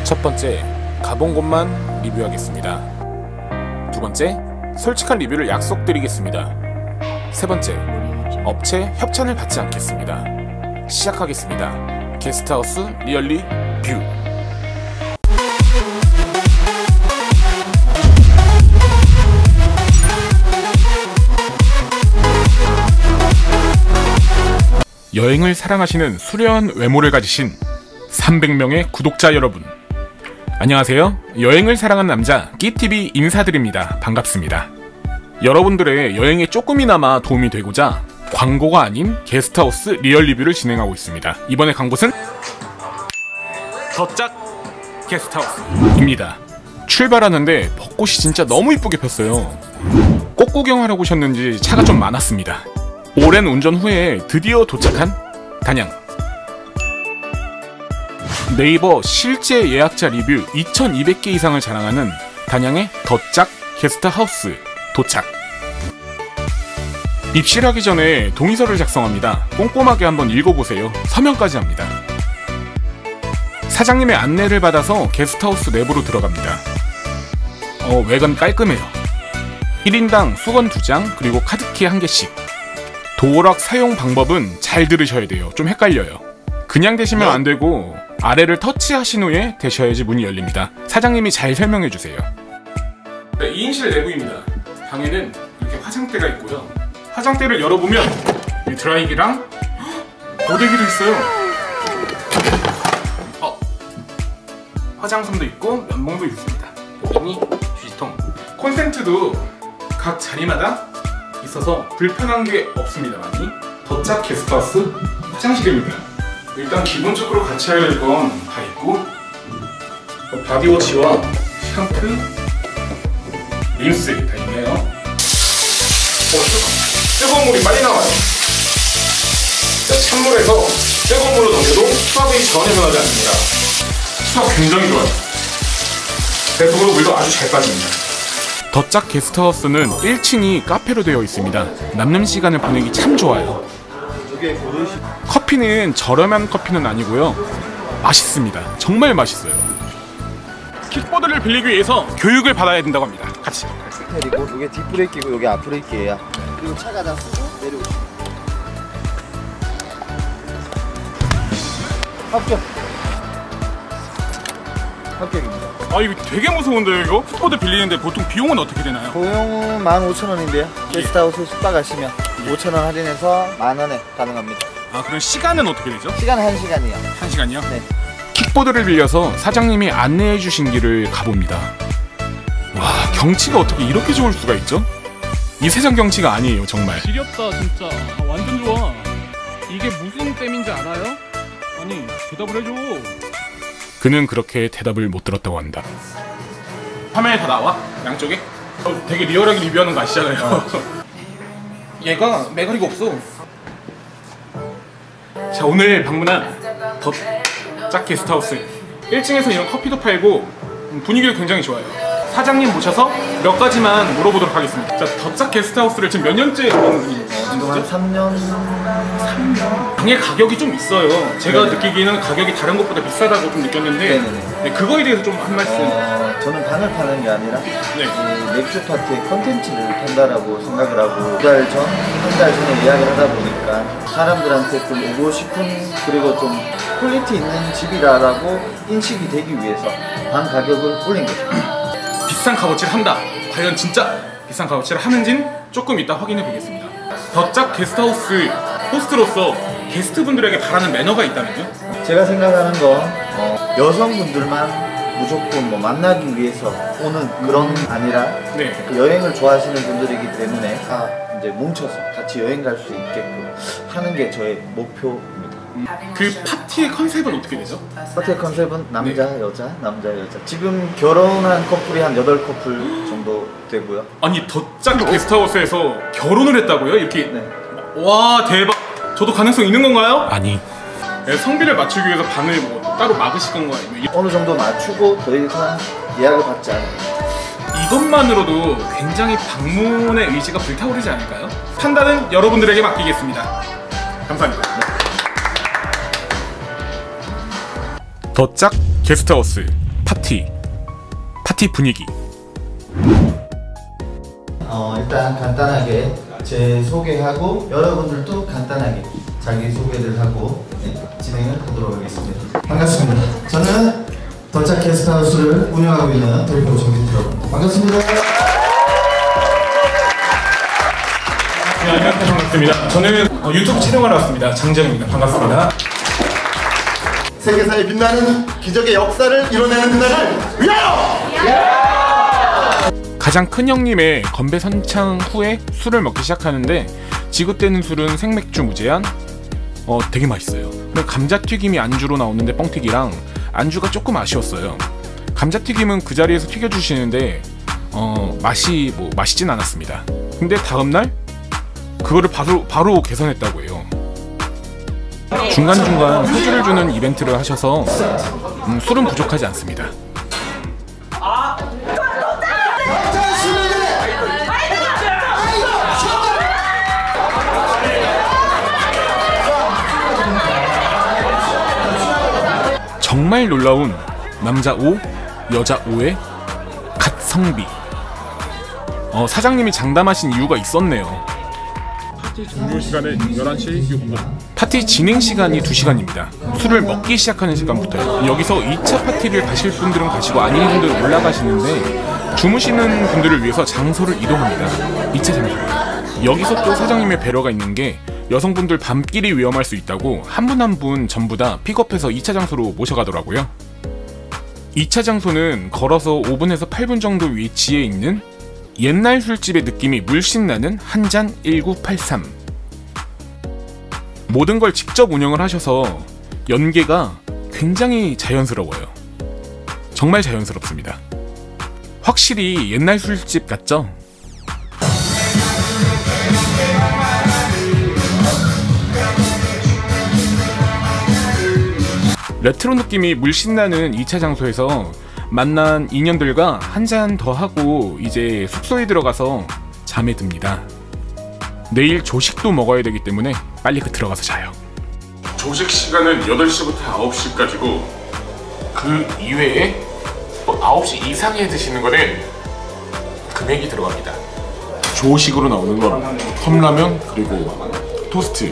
첫 번째, 가본 곳만 리뷰하겠습니다. 두 번째, 솔직한 리뷰를 약속드리겠습니다. 세 번째, 업체 협찬을 받지 않겠습니다. 시작하겠습니다. 게스트하우스 리얼리 뷰. 여행을 사랑하시는 수려한 외모를 가지신 300명의 구독자 여러분, 안녕하세요. 여행을 사랑하는 남자 끼TV 인사드립니다. 반갑습니다. 여러분들의 여행에 조금이나마 도움이 되고자 광고가 아닌 게스트하우스 리얼 리뷰를 진행하고 있습니다. 이번에 간 곳은 더짝 게스트하우스입니다. 출발하는데 벚꽃이 진짜 너무 이쁘게 폈어요. 꽃 구경하려고 오셨는지 차가 좀 많았습니다. 오랜 운전 후에 드디어 도착한 단양. 네이버 실제 예약자 리뷰 2200개 이상을 자랑하는 단양의 더짝 게스트하우스 도착. 입실하기 전에 동의서를 작성합니다. 꼼꼼하게 한번 읽어보세요. 서명까지 합니다. 사장님의 안내를 받아서 게스트하우스 내부로 들어갑니다. 외관 깔끔해요. 1인당 수건 2장 그리고 카드키 1개씩. 도어락 사용 방법은 잘 들으셔야 돼요. 좀 헷갈려요. 그냥 대시면 안 되고 아래를 터치하신 후에 대셔야지 문이 열립니다. 사장님이 잘 설명해 주세요. 네, 2인실 내부입니다. 방에는 이렇게 화장대가 있고요. 화장대를 열어보면 이 드라이기랑 고데기도 있어요. 화장솜도 있고 면봉도 있습니다. 여기니 휴지통. 콘센트도 각 자리마다 있어서 불편한 게 없습니다. 많이. 더짝 게스트하우스 화장실입니다. 일단 기본적으로 같이 할 건 다 있고, 바디워시와 샴푸, 린스 다 있네요. 뜨거운 물이 빨리 나와요. 찬물에서 뜨거운 물로 넣어도 수압이 전혀 변하지 않습니다. 수압 굉장히 좋아요. 대속으로 물도 아주 잘 빠집니다. 더짝 게스트하우스는 1층이 카페로 되어 있습니다. 남는 시간을 보내기 참 좋아요. 커피는 저렴한 커피는 아니고요. 맛있습니다. 정말 맛있어요. 킥보드를 빌리기 위해서 교육을 받아야 된다고 합니다. 같이. 그리고 이게 뒷브레이크고 여기 앞브레이크예요. 그리고 차가 다 쓰고 내려오시면 합격입니다. 이거 되게 무서운데요, 이거? 킥보드 빌리는데 보통 비용은 어떻게 되나요? 보용은 15,000원인데요. 게스트하우스 숙박 가시면 5,000원 할인해서 10,000원에 가능합니다. 그럼 시간은 어떻게 되죠? 시간은 1시간이요. 1시간이요? 네. 킥보드를 빌려서 사장님이 안내해 주신 길을 가봅니다. 와, 경치가 어떻게 이렇게 좋을 수가 있죠? 이 세상 경치가 아니에요, 정말. 지렸다 진짜. 완전 좋아. 이게 무슨 댐인지 알아요? 아니, 대답을 해줘. 그는 그렇게 대답을 못 들었다고 한다. 화면에 다 나와? 양쪽에? 되게 리얼하게 리뷰하는 거 아시잖아요. 얘가 매가리가 없어. 자, 오늘 방문한 더짝 게스트하우스 1층에서 이런 커피도 팔고 분위기도 굉장히 좋아요. 사장님 모셔서 몇 가지만 물어보도록 하겠습니다. 자, 더짝 게스트하우스를 지금 몇 년째 하는 분이에요? 지금 한 3년? 방의 가격이 좀 있어요. 제가 느끼기에는 가격이 다른 것보다 비싸다고 좀 느꼈는데 네, 그거에 대해서 좀 한 말씀. 저는 방을 파는 게 아니라 네. 맥주 파티의 컨텐츠를 판다라고 생각을 하고 한 달 전에 예약을 하다 보니까 사람들한테 좀 오고 싶은, 그리고 좀 퀄리티 있는 집이라고 인식이 되기 위해서 방 가격을 올린 거죠. 비싼 값어치를 한다. 과연 진짜 비싼 값어치를 하는지는 조금 이따 확인해 보겠습니다. 더짝 게스트하우스 호스트로서 게스트분들에게 바라는 매너가 있다면요? 제가 생각하는 건 여성분들만 무조건 만나기 위해서 오는 그런 아니라 네. 여행을 좋아하시는 분들이기 때문에 다 이제 뭉쳐서 같이 여행 갈 수 있게끔 하는 게 저의 목표입니다. 그 파티의 컨셉은 어떻게 되죠? 파티의 컨셉은 남자, 여자, 남자, 여자. 지금 결혼한 커플이 한 8커플 정도 되고요. 아니, 더짝 게스트하우스에서 결혼을 했다고요? 이렇게? 네. 와, 대박. 저도 가능성 있는 건가요? 아니. 성비를 맞추기 위해서 방을 뭐 따로 막으실 건가요? 어느 정도 맞추고 더 이상 예약을 받지 않아요. 이것만으로도 굉장히 방문의 의지가 불타오르지 않을까요? 판단은 여러분들에게 맡기겠습니다. 감사합니다. 더짝 게스트하우스 파티 분위기. 일단 간단하게 제 소개하고 여러분들도 간단하게 자기소개를 하고 진행을 하도록 하겠습니다. 반갑습니다. 저는 더짝 게스트하우스를 운영하고 있는 대표 정기태라고 반갑습니다. 네, 안녕하세요. 반갑습니다. 저는 유튜브 촬영하러 왔습니다. 장재영입니다. 반갑습니다. 세계사에 빛나는 기적의 역사를 이뤄내는 그날을 위하여! 가장 큰 형님의 건배 선창 후에 술을 먹기 시작하는데 지급되는 술은 생맥주 무제한. 되게 맛있어요. 근데 감자튀김이 안주로 나오는데 뻥튀기랑 안주가 조금 아쉬웠어요. 감자튀김은 그 자리에서 튀겨주시는데 맛이 맛있진 않았습니다. 근데 다음날 그거를 바로 개선했다고 해요. 중간중간 소주를 주는 이벤트를 하셔서 술은 부족하지 않습니다. 정말 놀라운 남자 5, 여자 5의 갓성비. 사장님이 장담하신 이유가 있었네요. 파티 종료 시간은 11시 6분. 파티 진행 시간이 2시간입니다. 술을 먹기 시작하는 시간부터요. 여기서 2차 파티를 가실 분들은 가시고 아닌 분들은 올라가시는데 주무시는 분들을 위해서 장소를 이동합니다. 2차 장소로. 여기서 또 사장님의 배려가 있는 게 여성분들 밤길이 위험할 수 있다고 한 분 한 분 전부 다 픽업해서 2차 장소로 모셔가더라고요. 2차 장소는 걸어서 5분에서 8분 정도 위치에 있는 옛날 술집의 느낌이 물씬 나는 한잔 1983. 모든 걸 직접 운영을 하셔서 연계가 굉장히 자연스러워요. 정말 자연스럽습니다. 확실히 옛날 술집 같죠? 레트로 느낌이 물씬 나는 2차 장소에서 만난 인연들과 한잔 더 하고 이제 숙소에 들어가서 잠에 듭니다. 내일 조식도 먹어야 되기 때문에 빨리 들어가서 자요. 조식 시간은 8시부터 9시까지고 그 이외에 9시 이상에 드시는 거는 금액이 들어갑니다. 조식으로 나오는 건 컵라면 그리고 토스트.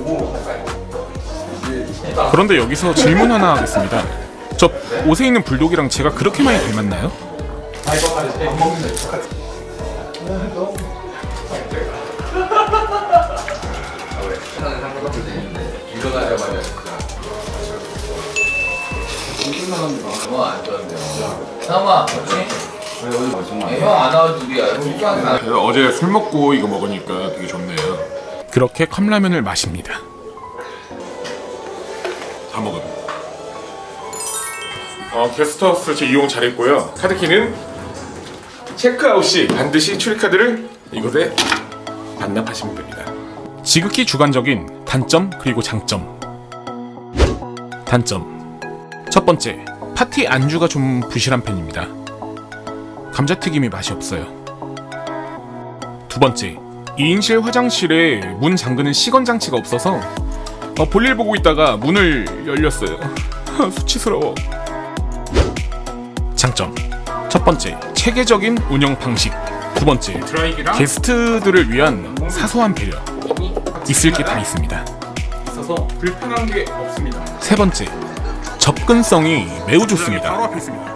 그런데 여기서 질문 하나 하겠습니다. 저 옷에 있는 불독이랑 제가 그렇게 많이 닮았나요? 어제 술 먹고 이거 먹으니까 되게 좋네요. 그렇게 컵라면을 마십니다. 다 먹음. 게스트하우스 제 이용 잘했고요. 카드키는 체크아웃 시 반드시 출입카드를 이곳에 반납하시면 됩니다. 지극히 주관적인 단점 그리고 장점. 단점. 첫 번째, 파티 안주가 좀 부실한 편입니다. 감자튀김이 맛이 없어요. 두 번째, 2인실 화장실에 문 잠그는 시건 장치가 없어서 볼일 보고 있다가 문을 열렸어요. 수치스러워. 장점. 첫 번째, 체계적인 운영 방식. 두 번째, 게스트들을 위한 사소한 배려. 있을 게 다 있습니다. 있어서 불편한 게 없습니다. 세 번째, 접근성이 매우 좋습니다. 바로 앞에 있습니다.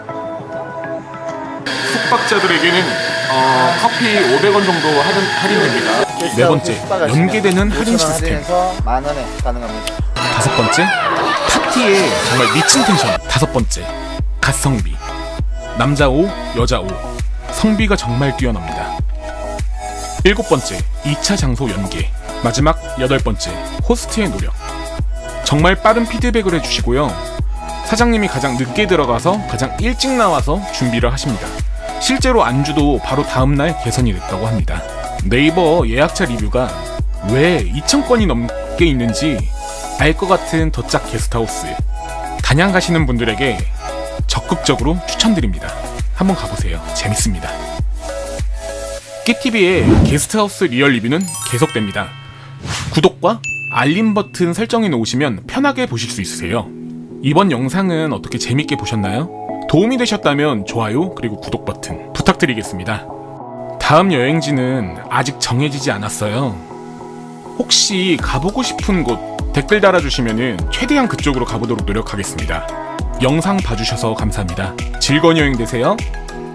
숙박자들에게는 커피 500원 정도 할인됩니다. 네 번째, 연계되는 할인 시스템. 만 원에 가능합니다. 다섯 번째, 파티에 정말 미친 텐션. 다섯 번째, 갓성비. 남자 5, 여자 5. 성비가 정말 뛰어납니다. 일곱 번째, 2차 장소 연계. 마지막 여덟 번째, 호스트의 노력. 정말 빠른 피드백을 해주시고요. 사장님이 가장 늦게 들어가서 가장 일찍 나와서 준비를 하십니다. 실제로 안주도 바로 다음날 개선이 됐다고 합니다. 네이버 예약차 리뷰가 왜 2,000건이 넘게 있는지 알 것 같은 더짝 게스트하우스. 단양 가시는 분들에게 적극적으로 추천드립니다. 한번 가보세요. 재밌습니다. 끼TV의 게스트하우스 리얼 리뷰는 계속됩니다. 구독과 알림 버튼 설정해 놓으시면 편하게 보실 수 있으세요. 이번 영상은 어떻게 재밌게 보셨나요? 도움이 되셨다면 좋아요 그리고 구독 버튼 부탁드리겠습니다. 다음 여행지는 아직 정해지지 않았어요. 혹시 가보고 싶은 곳 댓글 달아주시면 최대한 그쪽으로 가보도록 노력하겠습니다. 영상 봐주셔서 감사합니다. 즐거운 여행 되세요.